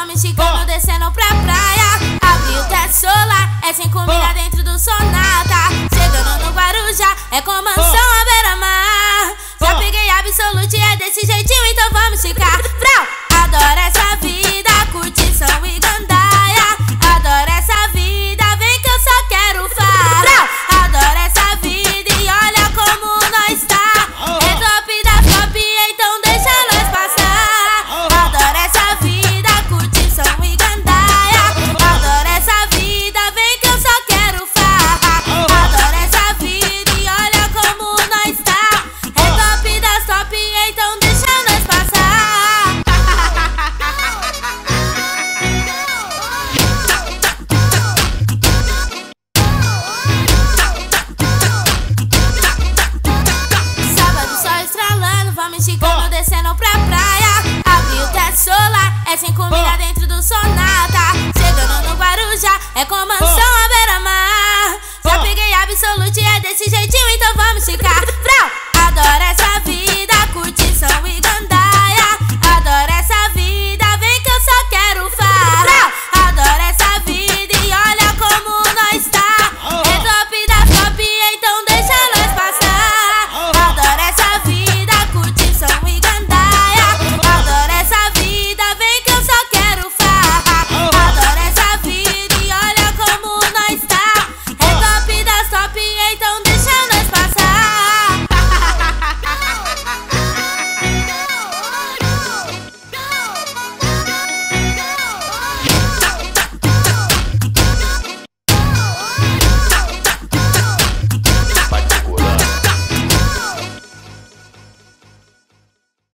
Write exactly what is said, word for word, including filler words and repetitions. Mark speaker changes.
Speaker 1: vamos esticando, descendo pra praia. Abri o teto solar, é sem comida dentro do Sonata. Chegando no Guarujá, é com mansão à beira-mar. Já peguei absolute, é desse jeitinho, então vamos ficar.